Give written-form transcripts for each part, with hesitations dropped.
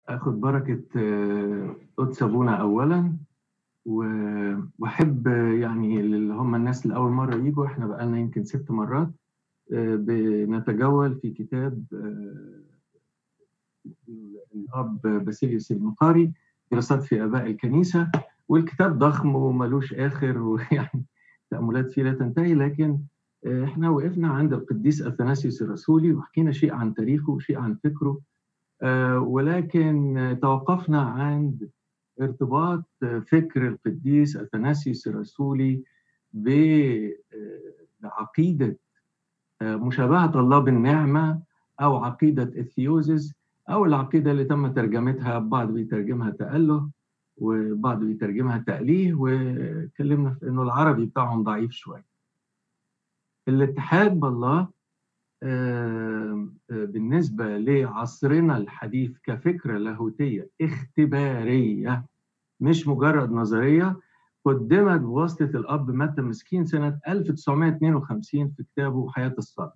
أخد بركة قدس أبونا أولا، وأحب يعني اللي هم الناس اللي أول مرة يجوا. إحنا بقالنا يمكن 6 مرات بنتجول في كتاب الأب باسيليوس المقاري، دراسات في آباء الكنيسة. والكتاب ضخم وملوش آخر، ويعني تأملات فيه لا تنتهي. لكن إحنا وقفنا عند القديس أثناسيوس الرسولي وحكينا شيء عن تاريخه وشيء عن فكره، ولكن توقفنا عند ارتباط فكر القديس أثناسيوس الرسولي بعقيدة مشابهة الله بالنعمة، أو عقيدة الثيوزيس، أو العقيدة اللي تم ترجمتها، بعض بيترجمها تأله وبعض بيترجمها تأليه، وكلمنا في إنه العربي بتاعهم ضعيف شوية. الاتحاد بالله بالنسبة لعصرنا الحديث كفكرة لاهوتية اختبارية مش مجرد نظرية، قدمت بواسطة الأب متى مسكين سنة 1952 في كتابه حياة الصلاة،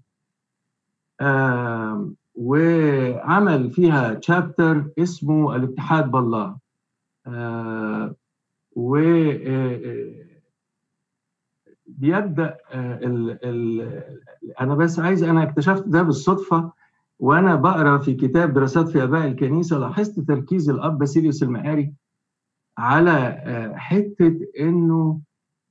وعمل فيها تشابتر اسمه الاتحاد بالله. بيبدأ أنا اكتشفت ده بالصدفة وأنا بقرأ في كتاب دراسات في آباء الكنيسة. لاحظت تركيز الأب باسيليوس المقاري على حتة إنه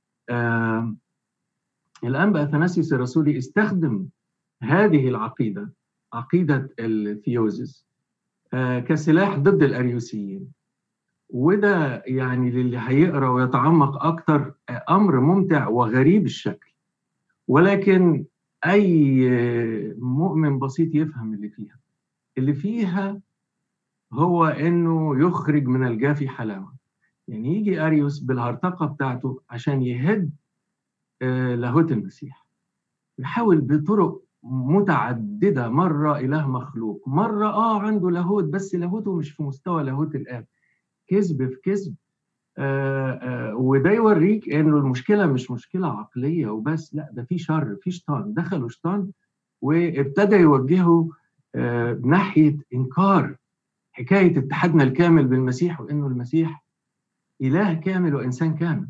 الأنبا أثناسيوس الرسولي استخدم هذه العقيدة، عقيدة الثيوزيس، كسلاح ضد الأريوسيين. وده يعني للي هيقرأ ويتعمق أكتر أمر ممتع وغريب الشكل، ولكن أي مؤمن بسيط يفهم اللي فيها هو إنه يخرج من الجافي حلاوة. يعني يجي أريوس بالهرطقة بتاعته عشان يهد لاهوت المسيح، يحاول بطرق متعددة، مرة إله مخلوق، مرة عنده لاهوت بس لاهوته مش في مستوى لاهوت الآب، كذب في كذب. وده يوريك انه المشكله مش مشكله عقليه وبس، لا، ده في شر، في شيطان، دخلوا شيطان وابتدى يوجهه ناحيه انكار حكايه اتحادنا الكامل بالمسيح، وانه المسيح اله كامل وانسان كامل.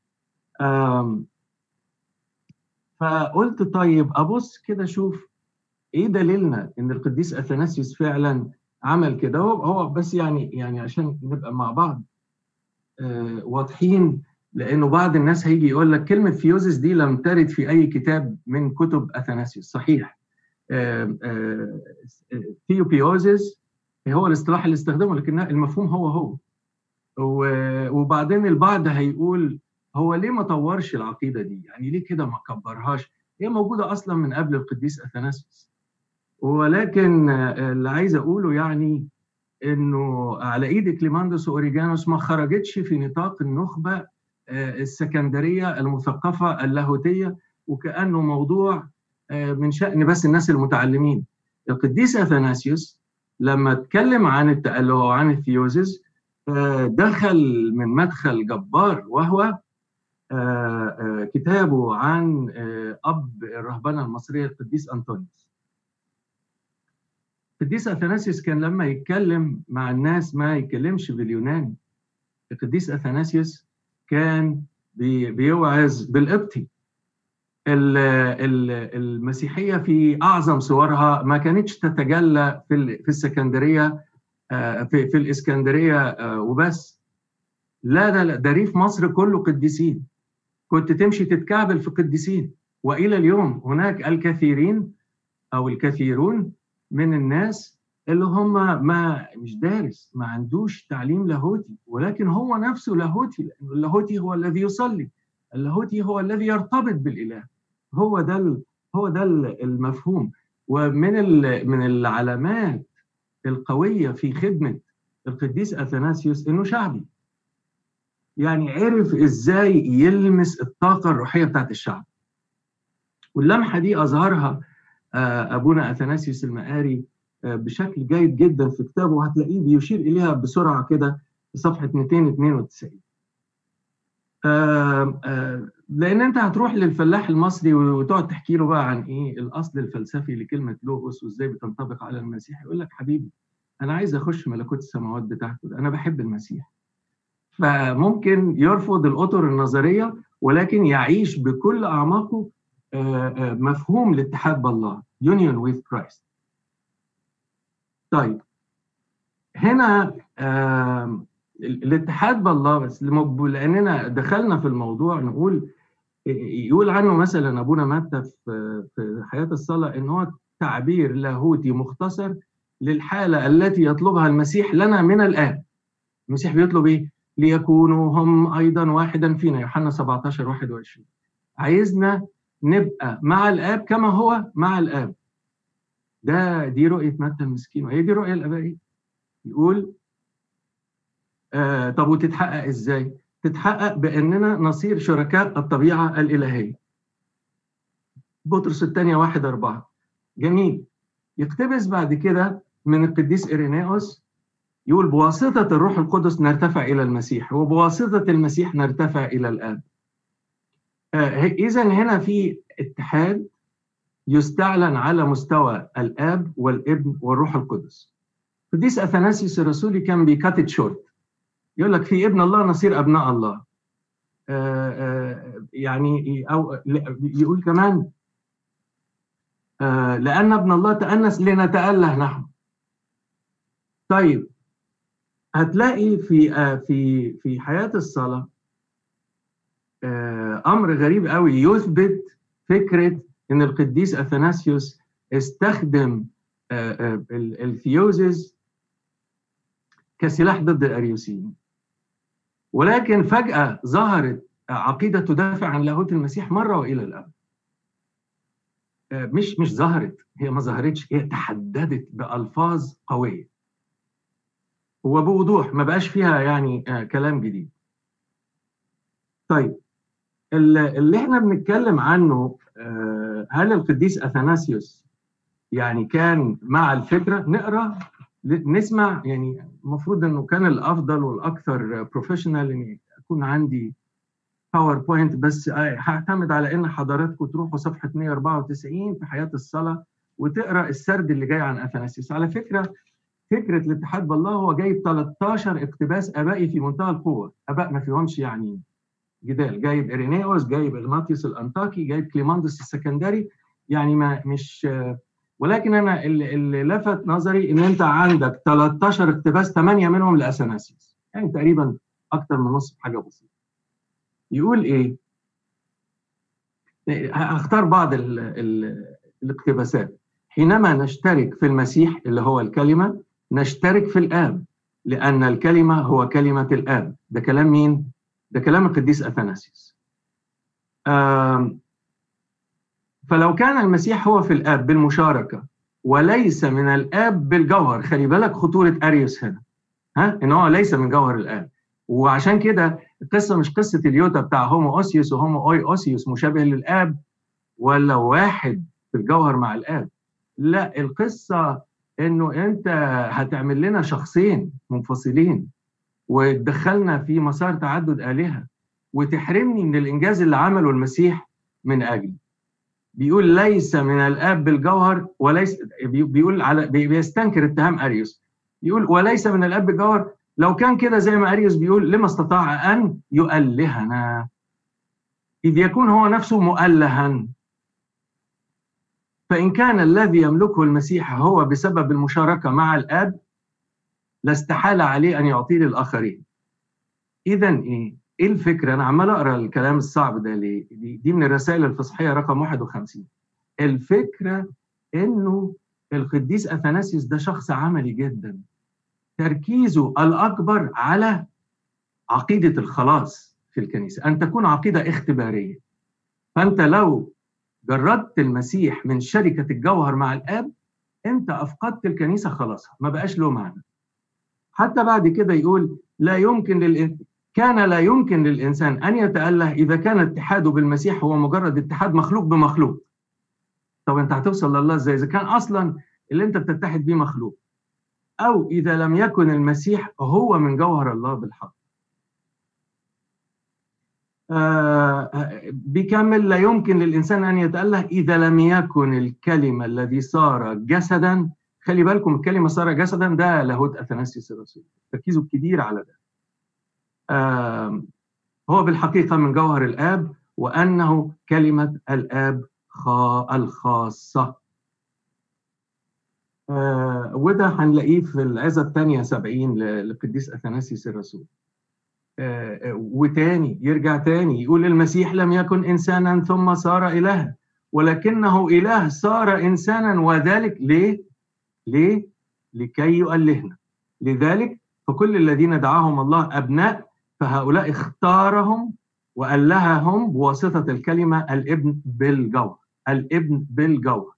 فقلت طيب ابص كده اشوف ايه دليلنا ان القديس اثناسيوس فعلا عمل كده. هو بس يعني عشان نبقى مع بعض واضحين، لانه بعض الناس هيجي يقول لك كلمه ثيوزيس دي لم ترد في اي كتاب من كتب اثناسيوس. صحيح، ثيوبيوزيس هو الاصطلاح اللي استخدمه، لكن المفهوم هو. وبعدين البعض هيقول هو ليه ما طورش العقيده دي؟ يعني ليه كده ما كبرهاش؟ هي موجوده اصلا من قبل القديس اثناسيوس. ولكن اللي عايز اقوله يعني انه على ايد كليماندوس واوريجانوس ما خرجتش في نطاق النخبه السكندريه المثقفه اللاهوتيه، وكانه موضوع من شأن بس الناس المتعلمين. القديس اثناسيوس لما اتكلم عن التأله وعن الثيوزيس دخل من مدخل جبار، وهو كتابه عن اب الرهبنه المصريه القديس انطونيوس. القديس اثناسيوس كان لما يتكلم مع الناس ما يتكلمش باليوناني. القديس اثناسيوس كان بيوعظ بالقبطي. المسيحيه في اعظم صورها ما كانتش تتجلى في السكندريه، في الاسكندريه وبس. لا، ده ريف مصر كله قديسين، كنت تمشي تتكعبل في قديسين. والى اليوم هناك الكثيرين او الكثيرون من الناس اللي هم ما مش دارس، ما عندوش تعليم لاهوتي، ولكن هو نفسه لاهوتي، لأنه اللاهوتي هو الذي يصلي، اللاهوتي هو الذي يرتبط بالإله. هو ده المفهوم. ومن من العلامات القوية في خدمة القديس أثناسيوس إنه شعبي، يعني عرف إزاي يلمس الطاقة الروحية بتاعت الشعب. واللمحة دي أظهرها أبونا أثناسيوس المقاري بشكل جيد جدا في كتابه، وهتلاقيه بيشير إليها بسرعة كده في صفحة 292. لأن أنت هتروح للفلاح المصري وتقعد تحكي له بقى عن إيه الأصل الفلسفي لكلمة لوغوس وإزاي بتنطبق على المسيح، يقول لك حبيبي انا عايز اخش ملكوت السماوات بتاعته، انا بحب المسيح. فممكن يرفض الاطر النظريه ولكن يعيش بكل اعماقه مفهوم الاتحاد بالله، union with Christ. طيب هنا الاتحاد بالله، بس لاننا دخلنا في الموضوع نقول، يقول عنه مثلا ابونا متى في حياه الصلاه ان هو تعبير لاهوتي مختصر للحاله التي يطلبها المسيح لنا من الآب. المسيح بيطلب ايه؟ ليكونوا هم ايضا واحدا فينا، يوحنا 17:21. عايزنا نبقى مع الآب كما هو مع الآب. دي رؤيه متى المسكين، وهي دي الرؤيه الابائيه. يقول طب وتتحقق ازاي؟ تتحقق باننا نصير شركاء الطبيعه الالهيه. بطرس الثانيه 1:4. جميل. يقتبس بعد كده من القديس إيرينيوس، يقول بواسطة الروح القدس نرتفع إلى المسيح، وبواسطة المسيح نرتفع إلى الآب. إذن هنا في اتحاد يستعلن على مستوى الآب والابن والروح القدس. القديس أثناسيوس الرسولي كان بيكاتت شورت، يقول لك في ابن الله نصير أبناء الله. يعني أو يقول كمان لأن ابن الله تأنس لنتأله نحن. طيب هتلاقي في حياة الصلاة أمر غريب قوي يثبت فكرة إن القديس أثناسيوس استخدم الثيوزيس كسلاح ضد الأريوسيين، ولكن فجأة ظهرت عقيدة تدافع عن لاهوت المسيح مرة وإلى الأبد. مش ظهرت، هي ما ظهرتش، هي تحددت بألفاظ قوية وبوضوح، ما بقاش فيها يعني كلام جديد. طيب اللي احنا بنتكلم عنه، هل القديس أثناسيوس يعني كان مع الفكرة؟ نقرأ نسمع، يعني المفروض انه كان الافضل والاكثر بروفيشنال ان يكون عندي باوربوينت، بس هعتمد على ان حضراتكم تروحوا صفحة 194 في حياة الصلاة وتقرأ السرد اللي جاي عن أثناسيوس. على فكرة الاتحاد بالله هو جايب 13 اقتباس ابائي في منتهى القوة، اباء ما فيهمش يعني جدال. جايب إيرينيوس، جايب إغناطيوس الأنطاكي، جايب كليماندس السكندري، يعني ما مش. ولكن أنا اللي لفت نظري إن أنت عندك 13 اقتباس، 8 منهم لأثناسيوس، يعني تقريبا أكثر من نص حاجة بسيطة. يقول إيه؟ هختار بعض الاقتباسات. حينما نشترك في المسيح اللي هو الكلمة نشترك في الآب، لأن الكلمة هو كلمة الآب. ده كلام مين؟ ده كلام القديس أثناسيوس. فلو كان المسيح هو في الآب بالمشاركة وليس من الآب بالجوهر، خلي بالك خطورة أريوس هنا، إن هو ليس من جوهر الآب. وعشان كده القصة مش قصة اليوتا بتاع هومو أوسيوس وهومو أوي أوسيوس مشابه للآب ولا واحد في الجوهر مع الآب. لا، القصة إنه أنت هتعمل لنا شخصين منفصلين وتدخلنا في مسار تعدد آلهة وتحرمني من الإنجاز اللي عمله المسيح من أجلي. بيقول ليس من الآب بالجوهر، وليس بيقول على بيستنكر اتهام أريوس، يقول وليس من الآب بالجوهر. لو كان كده زي ما أريوس بيقول، لما استطاع أن يؤلهنا إذ يكون هو نفسه مؤلها؟ فإن كان الذي يملكه المسيح هو بسبب المشاركة مع الآب لاستحال عليه أن يعطيه للآخرين. إذن إيه الفكرة؟ أنا عمال أقرأ الكلام الصعب ده ليه؟ دي من الرسائل الفصحية رقم 51. الفكرة إنه القديس أثناسيوس ده شخص عملي جدا، تركيزه الأكبر على عقيدة الخلاص في الكنيسة، أن تكون عقيدة اختبارية. فأنت لو جردت المسيح من شركة الجوهر مع الآب، أنت أفقدت الكنيسة خلاصها، ما بقاش له معنى. حتى بعد كده يقول كان لا يمكن للإنسان أن يتأله إذا كان اتحاده بالمسيح هو مجرد اتحاد مخلوق بمخلوق. طب أنت هتوصل لله إزاي إذا كان أصلا اللي أنت بتتحد بيه مخلوق، أو إذا لم يكن المسيح هو من جوهر الله بالحق؟ بيكمل: لا يمكن للإنسان أن يتأله إذا لم يكن الكلمة الذي صار جسدا خلي بالكم الكلمة صار جسدا ده لاهوت أثناسيوس الرسول، ركزوا كتير على ده. هو بالحقيقة من جوهر الآب، وأنه كلمة الآب الخاصة. وده هنلاقيه في العظة الثانية 70 للقديس أثناسيوس الرسول. وتاني يرجع تاني يقول المسيح لم يكن إنسانا ثم صار إلها، ولكنه إله صار إنسانا، وذلك ليه؟ لكي يؤلهنا. لذلك فكل الذين دعاهم الله أبناء، فهؤلاء اختارهم وألههم بواسطة الكلمة الابن بالجوهر. الابن بالجوهر.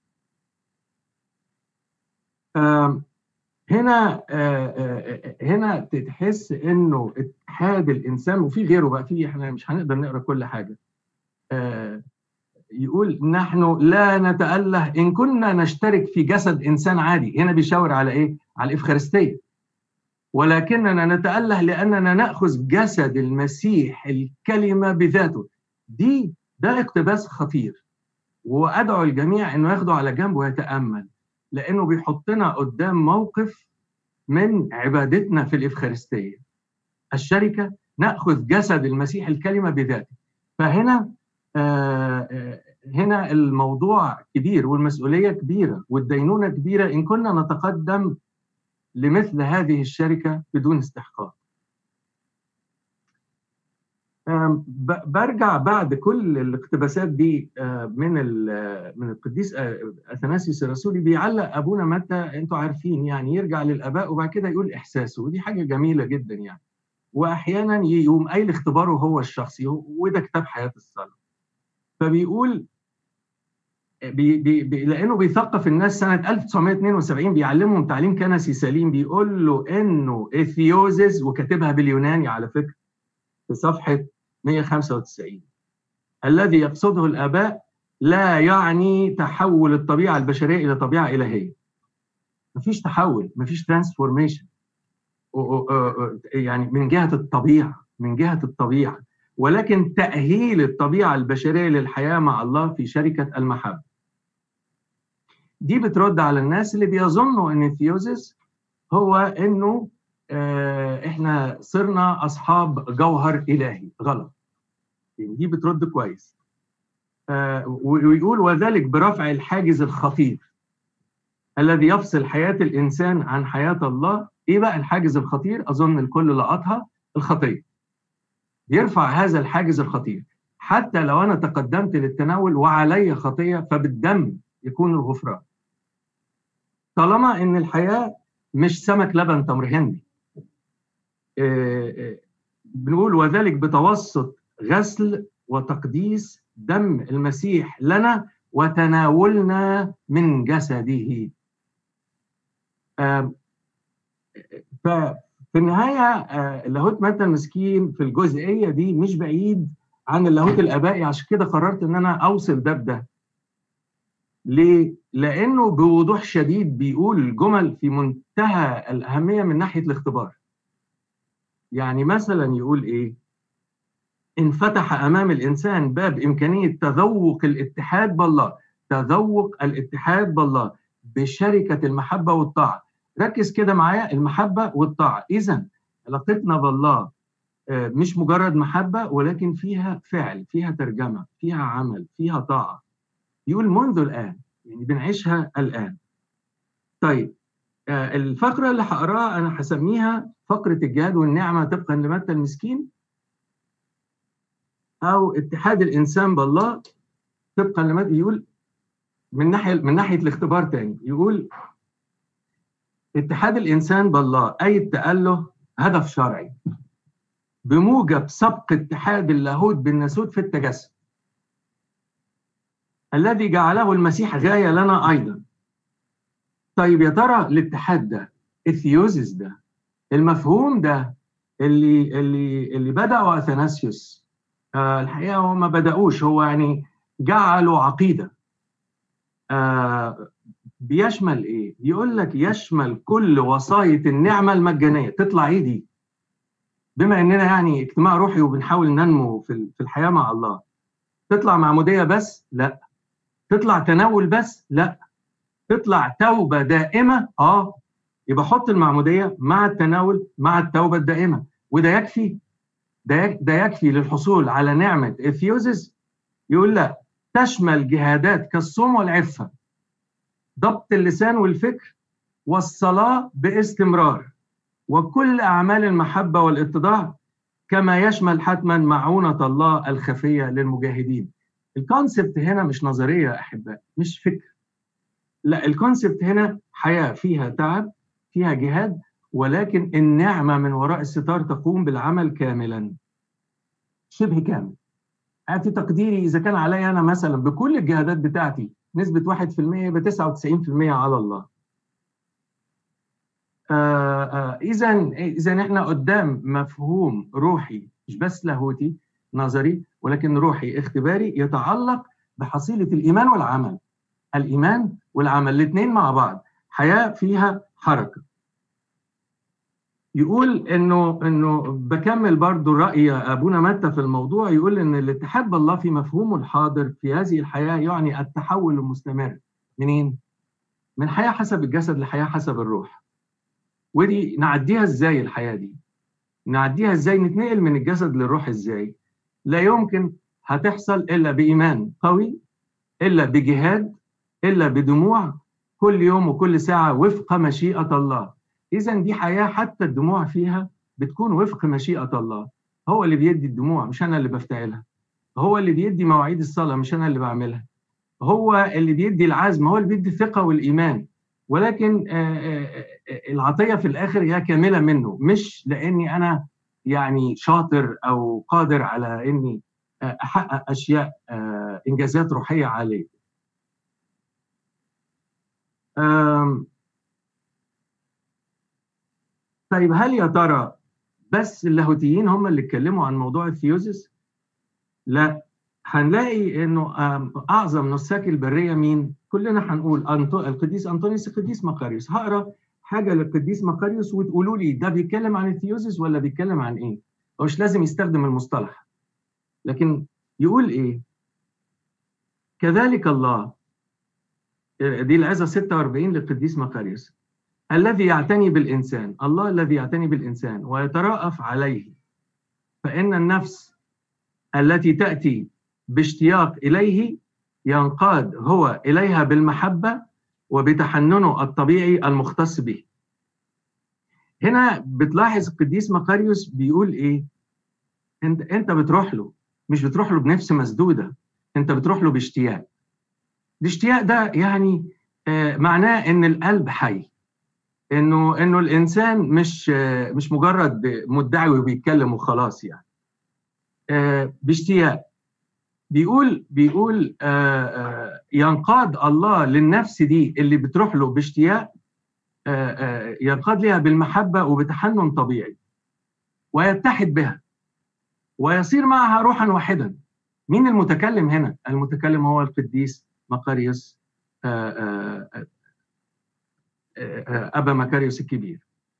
هنا تحس انه اتحاد الانسان، وفي غيره بقى، في احنا مش هنقدر نقرا كل حاجه. يقول نحن لا نتأله ان كنا نشترك في جسد انسان عادي. هنا بيشاور على ايه؟ على الافخارستيه. ولكننا نتأله لاننا ناخذ جسد المسيح الكلمه بذاته. ده اقتباس خطير، وادعو الجميع انه ياخده على جنب ويتامل، لانه بيحطنا قدام موقف من عبادتنا في الإفخارستية. الشركة نأخذ جسد المسيح الكلمة بذاته. فهنا هنا الموضوع كبير، والمسؤولية كبيرة، والدينونة كبيرة إن كنا نتقدم لمثل هذه الشركة بدون استحقاق. برجع بعد كل الاقتباسات دي من القديس أثناسيوس الرسولي، بيعلق أبونا متى، أنتوا عارفين يعني، يرجع للآباء وبعد كده يقول إحساسه، ودي حاجة جميلة جدا يعني. وأحيانا يقوم قايل اختباره هو الشخصي، وده كتاب حياة الصلاة. فبيقول لأنه بيثقف الناس سنة 1972، بيعلمهم تعليم كنسي سليم. بيقول له إنه إثيوزيس، وكاتبها باليوناني على فكرة في صفحة 195، الذي يقصده الآباء لا يعني تحول الطبيعة البشرية إلى طبيعة إلهية. مفيش تحول، مفيش ترانسفورميشن يعني من جهة الطبيعة، ولكن تأهيل الطبيعة البشرية للحياة مع الله في شركة المحبة. دي بترد على الناس اللي بيظنوا ان الثيوزيس هو انه احنا صرنا اصحاب جوهر الهي. غلط. دي بترد كويس. ويقول وذلك برفع الحاجز الخطير الذي يفصل حياة الإنسان عن حياة الله. إيه بقى الحاجز الخطير؟ أظن الكل لقطها، الخطية. يرفع هذا الحاجز الخطير. حتى لو أنا تقدمت للتناول وعلي خطية، فبالدم يكون الغفران. طالما إن الحياة مش سمك لبن تمر هندي. بنقول وذلك بتوسط غسل وتقديس دم المسيح لنا وتناولنا من جسده. ففي النهاية اللاهوت متى المسكين في الجزئية دي مش بعيد عن اللاهوت الآبائي. عشان كده قررت إن أنا أوصل ده بده. ليه؟ لأنه بوضوح شديد بيقول جمل في منتهى الأهمية من ناحية الاختبار. يعني مثلا يقول إيه؟ انفتح أمام الإنسان باب إمكانية تذوق الاتحاد بالله، تذوق الاتحاد بالله بشركة المحبة والطاعة. ركز كده معايا، المحبة والطاعة. إذن علاقتنا بالله مش مجرد محبة، ولكن فيها فعل، فيها ترجمة، فيها عمل، فيها طاعة. يقول منذ الآن، يعني بنعيشها الآن. طيب الفقرة اللي هقراها أنا هسميها فقرة الجهاد والنعمة طبقا لمتى المسكين، أو اتحاد الإنسان بالله طبقا لمتى. يقول من ناحية الاختبار تاني، يقول اتحاد الإنسان بالله أي التأله هدف شرعي بموجب سبق اتحاد اللاهوت بالناسوت في التجسد، الذي جعله المسيح غاية لنا أيضا. طيب يا ترى الاتحاد ده، الثيوزيس ده، المفهوم ده اللي بدأوا أثناسيوس، الحقيقة هو ما بدأوش، هو يعني جعلوا عقيدة. بيشمل إيه؟ يقول لك يشمل كل وصاية النعمة المجانية. تطلع إيه دي؟ بما إننا يعني اجتماع روحي وبنحاول ننمو في الحياة مع الله، تطلع معمودية بس؟ لا. تطلع تناول بس؟ لا. تطلع توبة دائمة، يبقى حط المعمودية مع التناول مع التوبة الدائمة، وده يكفي. ده يكفي للحصول على نعمة الثيوزس. يقول لا، تشمل جهادات كالصوم والعفة، ضبط اللسان والفكر، والصلاة باستمرار، وكل أعمال المحبة والاتضاع، كما يشمل حتما معونة الله الخفية للمجاهدين. الكونسبت هنا مش نظرية يا أحباء، مش فكر، لا، الكونسبت هنا حياة فيها تعب، فيها جهاد، ولكن النعمة من وراء الستار تقوم بالعمل كاملا، شبه كامل. في تقديري إذا كان علي أنا مثلا بكل الجهادات بتاعتي نسبة 1%، يبقى 99% على الله. إذا إحنا قدام مفهوم روحي، مش بس لاهوتي نظري، ولكن روحي اختباري، يتعلق بحصيلة الإيمان والعمل. الإيمان والعمل الاثنين مع بعض، حياة فيها حركة. يقول إنه بكمل برضو رأي أبونا متى في الموضوع، يقول إن الاتحاد بالله في مفهومه الحاضر في هذه الحياة يعني التحول المستمر. منين؟ من حياة حسب الجسد لحياة حسب الروح. ودي نعديها إزاي الحياة دي؟ نعديها إزاي؟ نتنقل من الجسد للروح إزاي؟ لا يمكن هتحصل إلا بإيمان قوي، إلا بجهاد، إلا بدموع كل يوم وكل ساعة وفق مشيئة الله. إذا دي حياة حتى الدموع فيها بتكون وفق مشيئة الله. هو اللي بيدي الدموع، مش أنا اللي بفتعلها. هو اللي بيدي مواعيد الصلاة، مش أنا اللي بعملها. هو اللي بيدي العزم، هو اللي بيدي الثقة والإيمان. ولكن العطية في الآخر هي كاملة منه، مش لأني أنا يعني شاطر أو قادر على أني أحقق أشياء، إنجازات روحية عالية. طيب، هل يا ترى بس اللاهوتيين هم اللي اتكلموا عن موضوع الثيوزس؟ لا، هنلاقي انه اعظم نساك البريه مين؟ كلنا هنقول القديس انطونيوس، القديس مقاريوس. هقرا حاجه للقديس مقاريوس وتقولوا لي ده بيتكلم عن الثيوزس ولا بيتكلم عن ايه؟ هو مش لازم يستخدم المصطلح، لكن يقول ايه؟ كذلك الله، دي العظة 46 للقديس مقاريوس، الذي يعتني بالإنسان، الله الذي يعتني بالإنسان ويترأف عليه، فإن النفس التي تأتي باشتياق إليه ينقاد هو إليها بالمحبة وبتحننه الطبيعي المختص به. هنا بتلاحظ القديس مقاريوس بيقول إيه؟ أنت بتروح له، مش بتروح له بنفس مسدودة، أنت بتروح له باشتياق. الاشتياق ده يعني معناه إن القلب حي، إنه الإنسان مش مجرد مدعي وبيتكلم وخلاص يعني. باشتياق. بيقول ينقاد الله للنفس دي اللي بتروح له باشتياق، ينقاد لها بالمحبة وبتحنن طبيعي، ويتحد بها ويصير معها روحا واحدا. مين المتكلم هنا؟ المتكلم هو القديس مقاريوس، أبا مقاريوس الكبير.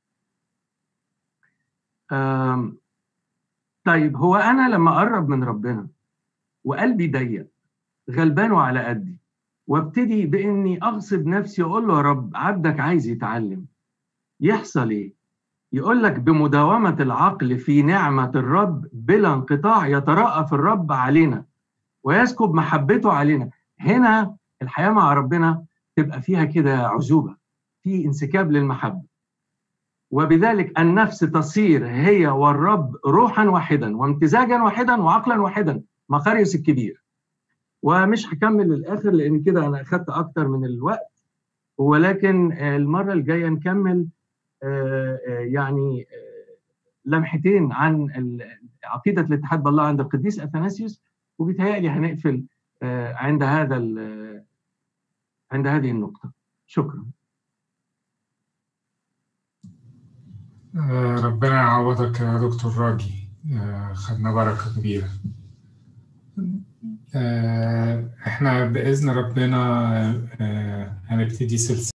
طيب، هو أنا لما أقرب من ربنا وقلبي ضيق غلبان وعلى قدي، وابتدي بإني أغصب نفسي أقول له يا رب عبدك عايز يتعلم، يحصل إيه؟ يقول لك بمداومة العقل في نعمة الرب بلا انقطاع يترأف الرب علينا ويسكب محبته علينا. هنا الحياة مع ربنا تبقى فيها كده عزوبة، في انسكاب للمحبة، وبذلك النفس تصير هي والرب روحا واحدا وامتزاجا واحدا وعقلا واحدا. مقاريوس الكبير. ومش هكمل للآخر لأن كده أنا أخذت أكتر من الوقت، ولكن المرة الجاية نكمل يعني لمحتين عن عقيدة الاتحاد بالله عند القديس أثناسيوس، وبيتهيألي هنقفل عند هذه النقطة. شكرا. ربنا يعوضك يا دكتور راجي، خدنا بركة كبيرة. احنا بإذن ربنا هنبتدي سلسلة